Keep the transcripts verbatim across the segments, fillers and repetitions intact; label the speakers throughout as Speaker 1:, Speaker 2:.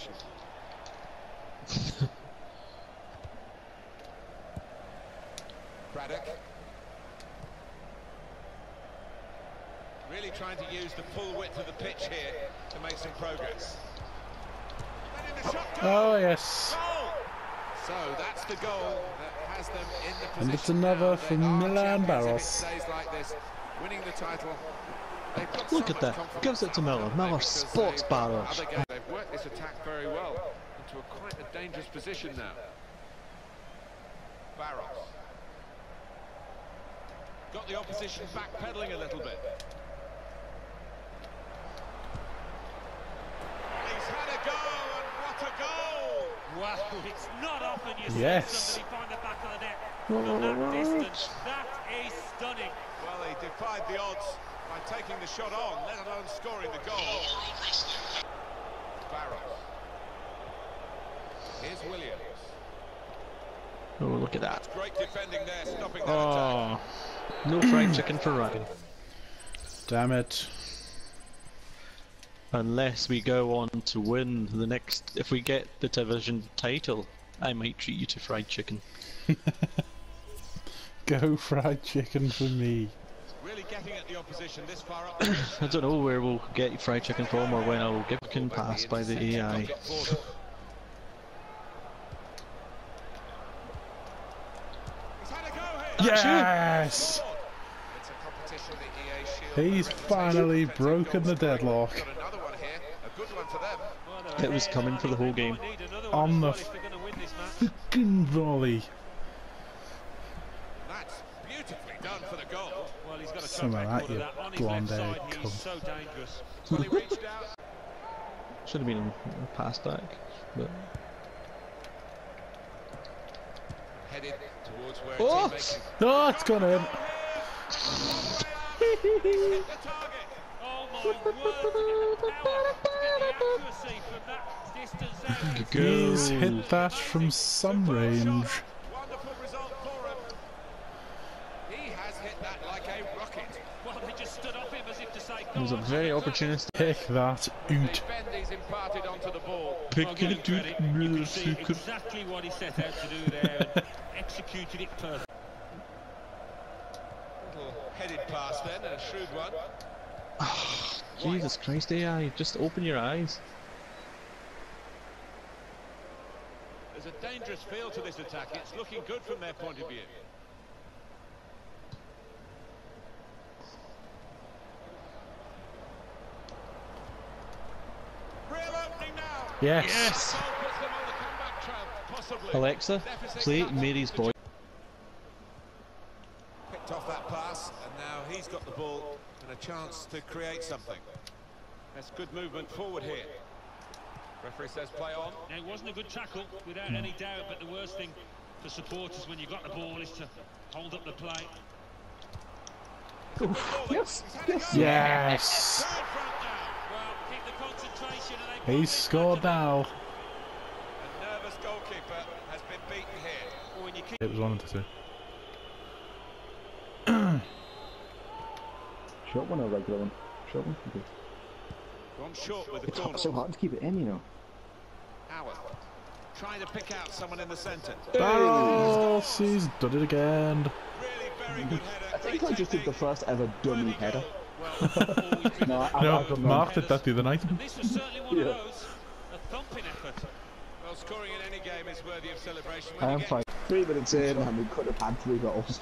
Speaker 1: opposition. Braddock. Really trying to use the full width of the pitch here to make some progress.
Speaker 2: Oh yes.
Speaker 1: Goal! So that's the goal that has them in the position.
Speaker 2: And it's another
Speaker 1: now.
Speaker 2: from
Speaker 1: They are
Speaker 2: Milan
Speaker 1: champions
Speaker 2: Baros.
Speaker 1: if it stays like this, winning the title. They've got
Speaker 3: Look
Speaker 1: so
Speaker 3: at
Speaker 1: much
Speaker 3: that.
Speaker 1: confidence
Speaker 3: Gives it to
Speaker 1: now,
Speaker 3: Miller.
Speaker 1: don't they?
Speaker 3: Miller
Speaker 1: Because
Speaker 3: sports
Speaker 1: they've-
Speaker 3: Baros.
Speaker 1: other games, They've worked this attack very well into a quite a dangerous position now. Baros. Got the opposition backpedaling a little bit. He's had a go, and what a goal!
Speaker 4: Wow, it's not often you
Speaker 2: Yes.
Speaker 4: see somebody find the back of the net from that distance. That is stunning.
Speaker 1: Well, he defied the odds by taking the shot on, let alone scoring the goal. Barros. Here's Williams.
Speaker 3: Oh, look at that.
Speaker 1: Great defending there, stopping that
Speaker 3: Oh,
Speaker 1: attack.
Speaker 3: no fried chicken for Ryan.
Speaker 2: Damn it.
Speaker 3: Unless we go on to win the next, if we get the division title, I might treat you to fried chicken.
Speaker 2: Go fried chicken for me.
Speaker 1: Really getting at the opposition this far up.
Speaker 3: I don't know where we'll get fried chicken from or when I'll get chicken passed by the A I.
Speaker 2: Yes! He's finally broken the deadlock.
Speaker 3: It was coming for the whole game.
Speaker 2: On the fucking volley.
Speaker 1: That's beautifully done for the goal.
Speaker 4: Well, he's got a
Speaker 2: Some of that, you
Speaker 4: on his
Speaker 2: blonde
Speaker 4: left
Speaker 2: haired
Speaker 4: side. He's
Speaker 2: cunt.
Speaker 4: so dangerous.
Speaker 1: Well, he reached out.
Speaker 3: Should have been passed back, but
Speaker 1: Headed towards where
Speaker 3: Oh!
Speaker 1: teammates
Speaker 2: Oh, it's gone in.
Speaker 1: hit the target.
Speaker 4: Oh my word, to get the power, to get the accuracy from that distance out.
Speaker 2: He's hit that from some range.
Speaker 1: Wonderful result for him. He has hit that like a rocket.
Speaker 4: Well, they just stood off him as if to say,
Speaker 3: it
Speaker 4: go
Speaker 3: was a
Speaker 4: on,
Speaker 3: very
Speaker 4: James,
Speaker 3: opportunistic.
Speaker 2: Pick that out.
Speaker 1: The bend he's imparted onto the ball.
Speaker 4: I'll give him credit. You can see exactly what he set out to do there and executed it perfectly.
Speaker 1: Little headed pass then, and a shrewd one.
Speaker 3: Jesus Christ, A I, just open your eyes.
Speaker 1: There's a dangerous feel to this attack. It's looking good from their point of view. Real opening now.
Speaker 2: Yes.
Speaker 3: Yes!
Speaker 1: Goal puts them on the comeback trail, possibly.
Speaker 3: Alexa,
Speaker 1: Deficit
Speaker 3: play
Speaker 1: cut.
Speaker 3: Mary's Boy.
Speaker 1: Picked off that pass, and now he's got the ball and a chance to create something. That's good movement forward here. Referee says play on.
Speaker 4: Now, it wasn't a good tackle, without any doubt, but the worst thing for supporters when you've got the ball is to hold up the play.
Speaker 3: Yes, yes.
Speaker 2: Yes.
Speaker 4: Well, keep the concentration and they
Speaker 2: He's scored now.
Speaker 1: A nervous goalkeeper has been beaten here.
Speaker 4: when you keep
Speaker 2: It was one of the two.
Speaker 5: Short one or regular one? Short one? Okay.
Speaker 1: Gone short with the
Speaker 5: It's
Speaker 1: corner.
Speaker 5: hard, so hard to keep it in, you know.
Speaker 1: Howard trying to pick out someone in the centre.
Speaker 2: Barros, he's done it again.
Speaker 1: Really very good header.
Speaker 5: I think
Speaker 1: Great
Speaker 5: I just did the
Speaker 1: technique.
Speaker 5: first ever dummy header.
Speaker 4: well,
Speaker 5: No, I,
Speaker 2: No,
Speaker 5: I've done
Speaker 2: Mark did that the other night.
Speaker 4: and this was certainly one
Speaker 5: Yeah.
Speaker 4: of those, a thumping effort.
Speaker 1: Well, scoring in any game is worthy of celebration.
Speaker 5: I
Speaker 1: When
Speaker 5: am
Speaker 1: you get
Speaker 5: fine. Three minutes in and we could have had three goals.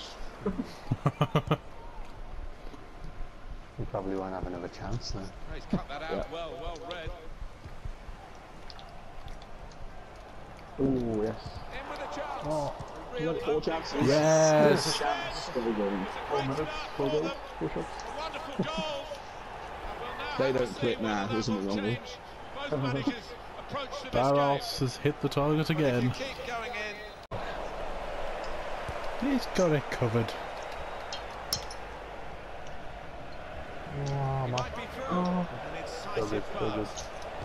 Speaker 6: We probably won't have another chance now.
Speaker 1: Oh, he's cut that out
Speaker 5: Yeah.
Speaker 1: well, well read.
Speaker 5: Oh, yes.
Speaker 1: In with a chance.
Speaker 5: Oh,
Speaker 1: A
Speaker 5: we
Speaker 1: real
Speaker 5: got four
Speaker 1: opening.
Speaker 5: chances.
Speaker 2: Yes.
Speaker 5: There's a chance. Four goals. Four minutes. Four goals. Four shots.
Speaker 1: A wonderful goal. And we'll now
Speaker 5: They
Speaker 1: have to
Speaker 5: don't
Speaker 1: see
Speaker 5: quit
Speaker 1: whether
Speaker 5: now,
Speaker 1: that
Speaker 5: there's something
Speaker 1: will
Speaker 5: wrong with
Speaker 1: change both managers' approach to this
Speaker 2: Barros has hit the target
Speaker 1: game. But if
Speaker 2: again.
Speaker 1: you keep going in,
Speaker 2: He's got it covered.
Speaker 1: it might be through. An incisive pass.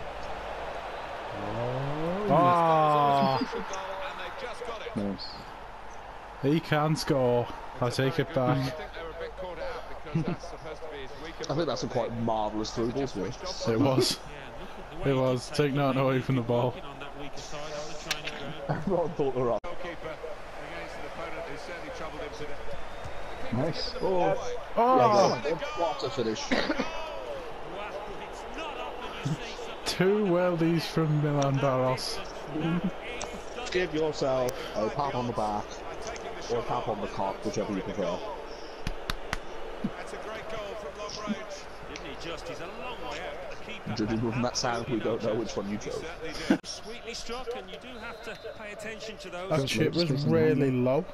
Speaker 2: Ah,
Speaker 1: Crucial goal, and they've just got it.
Speaker 5: Nice.
Speaker 2: he can score. I take it
Speaker 1: I
Speaker 2: back.
Speaker 1: think they were a bit caught out because that's supposed to be his weaker
Speaker 5: I think that's a quite marvellous through ball to me.
Speaker 2: It was.
Speaker 4: Yeah, look at The way
Speaker 2: It
Speaker 4: he
Speaker 2: was.
Speaker 4: did
Speaker 2: Take
Speaker 4: it,
Speaker 2: no
Speaker 4: maybe
Speaker 2: away
Speaker 4: he'd
Speaker 2: from
Speaker 4: be
Speaker 2: the ball.
Speaker 4: working on that weaker side on the training ground.
Speaker 5: Everyone thought they were off.
Speaker 1: Goalkeeper against an opponent who certainly troubled him today.
Speaker 5: Nice.
Speaker 1: The ball
Speaker 5: Oh,
Speaker 1: away.
Speaker 2: Oh,
Speaker 7: What a finish.
Speaker 4: Wow, it's not often you see something
Speaker 2: two worldies from Milan Baros.
Speaker 7: Give yourself a pat on the back
Speaker 1: And taking the
Speaker 7: or a
Speaker 1: shot
Speaker 7: tap on the cock, whichever you prefer.
Speaker 1: That's a great goal from long range.
Speaker 4: Didn't he just? He's a long way out. The keeper
Speaker 7: Judging
Speaker 4: had
Speaker 7: from that sound, we don't know
Speaker 4: absolutely
Speaker 7: which one you
Speaker 1: He
Speaker 7: chose.
Speaker 1: certainly did.
Speaker 4: no- Sweetly struck, and you do have to pay attention to those.
Speaker 2: That chip was really low.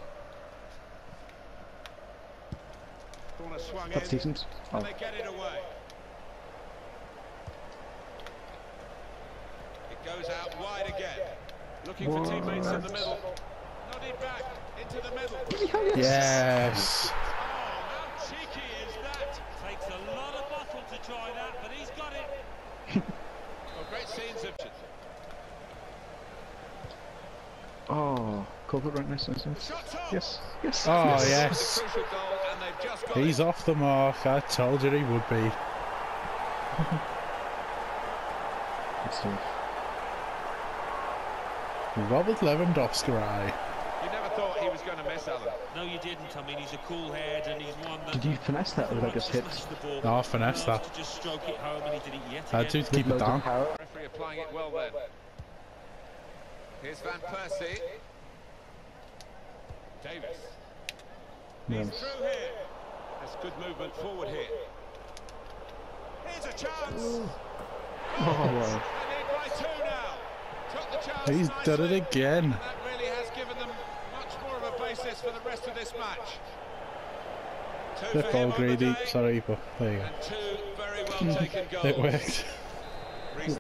Speaker 1: Corner swung in.
Speaker 5: That's decent. Oh.
Speaker 1: And they get it away. It goes out wide again. Looking for teammates in the middle. Nodded back into the middle.
Speaker 2: Yes.
Speaker 4: Oh, how cheeky is that? Takes a lot of bottle to try that, but he's got it.
Speaker 1: Well, great scenes of
Speaker 5: Oh, cover right nice, nice, nice.
Speaker 1: shots on.
Speaker 5: Yes, yes.
Speaker 2: Oh,
Speaker 1: It's
Speaker 2: yes.
Speaker 1: a crucial goal, and they've just got
Speaker 2: He's
Speaker 1: it.
Speaker 2: off the mark. I told you he would be.
Speaker 5: Good stuff.
Speaker 2: Robert Lewandowski. Right.
Speaker 1: You never thought he was going to miss, Alan.
Speaker 4: No, you didn't. I mean, he's a cool head, and he's one that.
Speaker 5: Did you finesse that or did I just hit?
Speaker 4: Smash the ball.
Speaker 2: No, I finessed
Speaker 4: Loves
Speaker 2: that.
Speaker 4: to just stroke it home, and he did it yet
Speaker 2: I had to
Speaker 4: again.
Speaker 2: keep it
Speaker 5: Loads of
Speaker 2: down.
Speaker 5: power.
Speaker 1: Referee applying it well then. Here's Van Persie. Davis. He's
Speaker 5: Nice.
Speaker 1: through here. That's good movement forward here. Here's a chance.
Speaker 5: Oh, wow.
Speaker 1: They lead by two now. Took the chance
Speaker 2: He's
Speaker 1: nicely.
Speaker 2: done it again.
Speaker 1: And that really has given them much more of a basis for the rest of this match. Two
Speaker 2: The
Speaker 1: for
Speaker 2: ball
Speaker 1: him on the
Speaker 2: greedy.
Speaker 1: day,
Speaker 2: Sorry, but there you go.
Speaker 1: and two very well taken goals.
Speaker 2: It worked.
Speaker 1: Reece-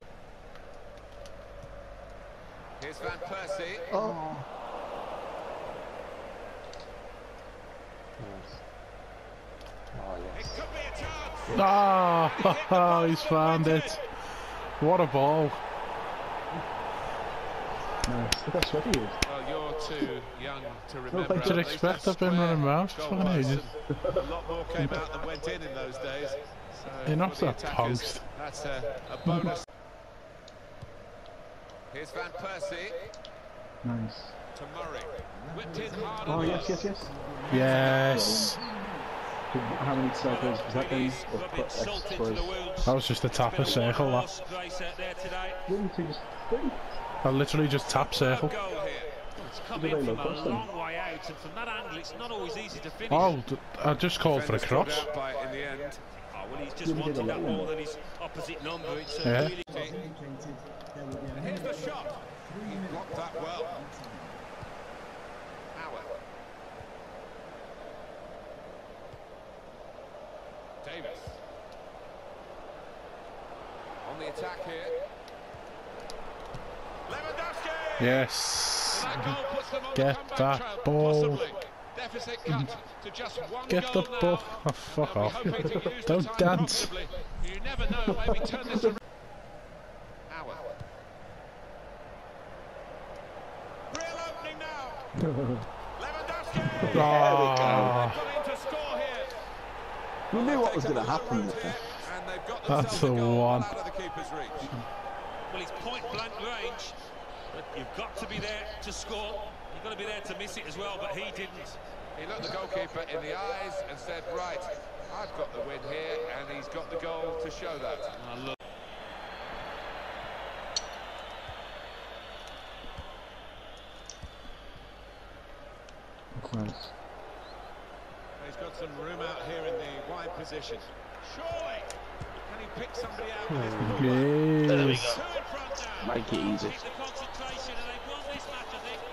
Speaker 1: Here's Van Persie.
Speaker 5: Oh.
Speaker 6: Yes. Oh,
Speaker 1: It
Speaker 6: yes.
Speaker 1: could be a chance.
Speaker 2: Ah, he's found it. What a ball.
Speaker 5: Nice. Look how sweaty he is.
Speaker 1: Well, you're too young to remember.
Speaker 5: You'd
Speaker 1: Alan.
Speaker 2: expect
Speaker 1: Those
Speaker 2: I've been running around for
Speaker 1: goal
Speaker 2: fucking
Speaker 1: posts,
Speaker 2: ages.
Speaker 1: and A lot more came out than went in in those days. So
Speaker 2: You're not
Speaker 1: for the
Speaker 2: that
Speaker 1: attackers,
Speaker 2: post.
Speaker 1: That's a, a bonus. Here's Van Persie
Speaker 5: Nice.
Speaker 1: to Murray. Whipped in hard.
Speaker 5: Oh,
Speaker 1: and
Speaker 5: yes,
Speaker 1: low.
Speaker 5: yes, yes.
Speaker 2: Yes.
Speaker 5: How many cycles was that then?
Speaker 4: He's
Speaker 5: Or
Speaker 4: rubbing
Speaker 5: put X
Speaker 4: salt into
Speaker 5: was?
Speaker 4: the wounds.
Speaker 2: That was just a tap a circle. That.
Speaker 4: Horse race out there today.
Speaker 5: Really, two just three.
Speaker 2: I literally just tap circle.
Speaker 1: Goal here.
Speaker 4: It's come
Speaker 5: Did they
Speaker 4: in from
Speaker 5: look
Speaker 4: a
Speaker 5: across them?
Speaker 4: long way out, and from that angle, it's not always easy to finish.
Speaker 2: Oh, d- I just called for a
Speaker 1: Defenders pulled
Speaker 2: cross.
Speaker 1: out by it in the end.
Speaker 4: Oh, well, he's just
Speaker 5: Didn't get
Speaker 4: wanted
Speaker 5: a
Speaker 4: that
Speaker 5: little
Speaker 4: more
Speaker 5: one.
Speaker 4: than his opposite number. It's a
Speaker 2: Yeah.
Speaker 4: really
Speaker 1: And here's the shot. He blocked that well. Howard. Davis. On the attack here. Lewandowski!
Speaker 2: Yes.
Speaker 1: That goal puts them on
Speaker 2: Get
Speaker 1: the comeback
Speaker 2: that
Speaker 1: trail,
Speaker 2: ball.
Speaker 1: possibly. Deficit cut to just one
Speaker 2: Get the
Speaker 1: goal now.
Speaker 2: ball. Oh, fuck
Speaker 1: They'll be
Speaker 2: off.
Speaker 1: hoping to use the
Speaker 2: Don't
Speaker 1: time
Speaker 2: dance.
Speaker 1: profitably. You never know, maybe turn this around. Howard. Real opening now. Lewandowski!
Speaker 2: Ah,
Speaker 1: Got in to score here.
Speaker 7: We knew what was going to happen
Speaker 1: Result
Speaker 7: there.
Speaker 1: here, and they've got
Speaker 2: That's
Speaker 1: themselves a
Speaker 2: the
Speaker 1: goal
Speaker 2: one.
Speaker 1: out of the keeper's reach.
Speaker 4: well, it's point blank range, but you've got to be there to score. You've got to be there to miss it as well, but he didn't.
Speaker 1: He looked the goalkeeper in the eyes and said, right, I've got the win here, and he's got the goal to show that.
Speaker 4: Oh, look.
Speaker 5: Nice.
Speaker 1: He's got some room out here in the wide position. Surely, can he pick somebody out with his ball?
Speaker 2: yes.
Speaker 1: Two in front now.
Speaker 7: Make it easy.
Speaker 4: Keep the concentration, and they've won this match, I think.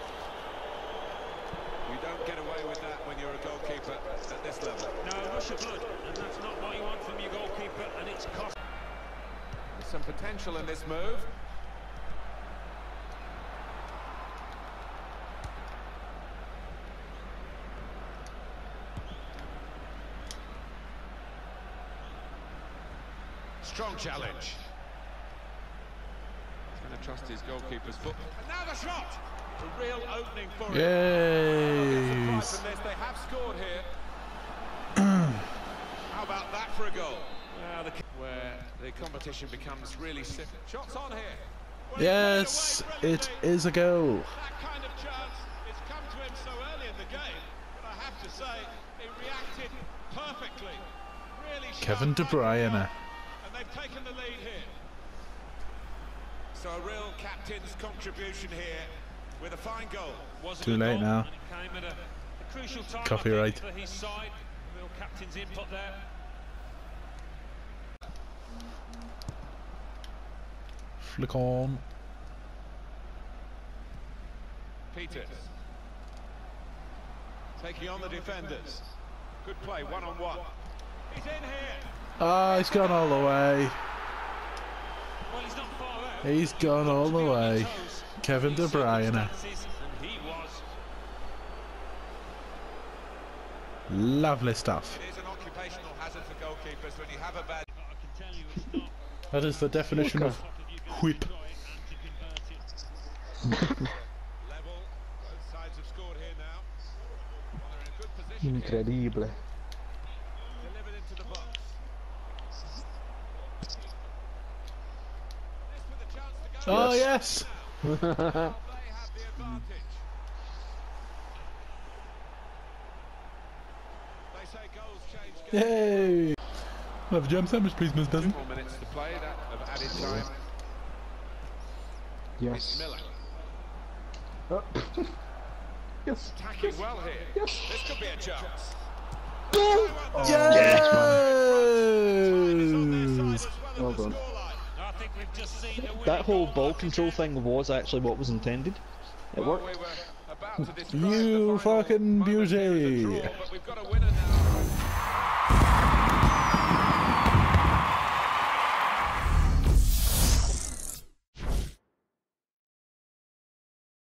Speaker 1: You don't get away with that when you're a goalkeeper at this level.
Speaker 4: No, rush of blood, and that's not what you want from your goalkeeper, and it's cost.
Speaker 1: There's some potential in this move. Strong challenge. He's going to trust his goalkeeper's foot. And now the shot! A real opening for him.
Speaker 2: Yes.
Speaker 1: From this, they have scored here. How about that for a goal?
Speaker 4: Well, the
Speaker 1: where the competition becomes really simple. Shots on here. Well,
Speaker 2: Yes, it is a goal.
Speaker 4: That kind of chance, it's come to him so early in the game, but I have to say, he reacted perfectly. Really
Speaker 2: Kevin De
Speaker 4: sharp
Speaker 2: Bruyne.
Speaker 4: back, and they've taken the lead here.
Speaker 1: So a real captain's contribution here with a fine goal.
Speaker 4: Wasn't
Speaker 2: Too
Speaker 4: a
Speaker 2: late
Speaker 4: goal,
Speaker 2: now.
Speaker 4: and it came at a, a crucial time, I
Speaker 2: Copyright.
Speaker 4: think, for his side. Real captain's input there.
Speaker 2: Flick on.
Speaker 1: Peters. Taking on the defenders. Good play, one on one.
Speaker 4: He's in here.
Speaker 2: Ah, he's gone all the way.
Speaker 4: Well, he's not far out.
Speaker 2: He's gone all the way. Kevin De Bruyne.
Speaker 4: And he was.
Speaker 2: Lovely stuff.
Speaker 1: It is an occupational hazard for goalkeepers when you have a bad...
Speaker 4: I can tell you it's not.
Speaker 2: That is the definition of whip.
Speaker 1: Level. Both sides have scored here now. Well, they're in a good position here.
Speaker 7: Incredibile.
Speaker 1: Delivered into the box. This with a chance to go.
Speaker 2: Oh yes.
Speaker 1: Well, they have the advantage. They say goals change games.
Speaker 2: Yay. Have a jam sandwich, please, Miss
Speaker 1: Two
Speaker 2: Dozen.
Speaker 1: more minutes to play, that of added time. It's
Speaker 7: Yes.
Speaker 1: Miller.
Speaker 5: Oh. Yes.
Speaker 1: Attacking well here.
Speaker 5: Yes.
Speaker 1: This could be a chance.
Speaker 2: Yes.
Speaker 5: Well done.
Speaker 4: I think we've just seen the
Speaker 7: That whole
Speaker 4: winning
Speaker 7: ball
Speaker 4: goal.
Speaker 7: control thing was actually what was intended. It
Speaker 1: Well,
Speaker 7: worked.
Speaker 1: we were about to describe
Speaker 2: You
Speaker 1: the final
Speaker 2: fucking
Speaker 1: moment here as a
Speaker 2: beauty.
Speaker 1: draw, but we've got a winner